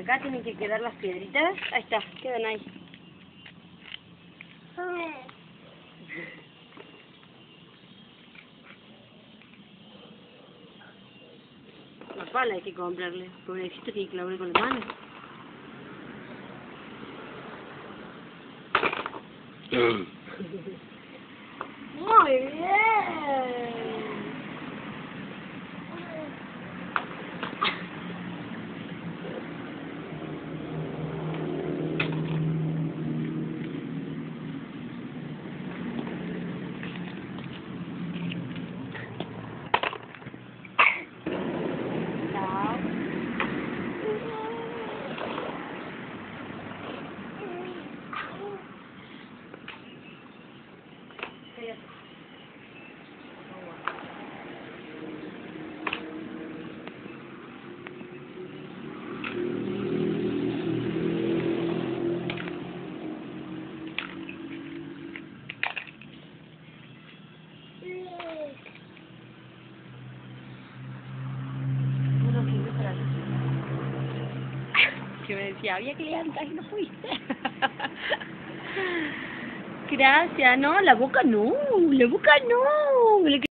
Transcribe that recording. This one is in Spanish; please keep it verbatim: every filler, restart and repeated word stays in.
Acá tienen que quedar las piedritas. Ahí está, quedan ahí. La pala hay que comprarle. Pobrecito, tiene que lavar con la mano. Muy bien. Que me decía, había clientas y no fuiste. Gracias, no, la boca no, la boca no.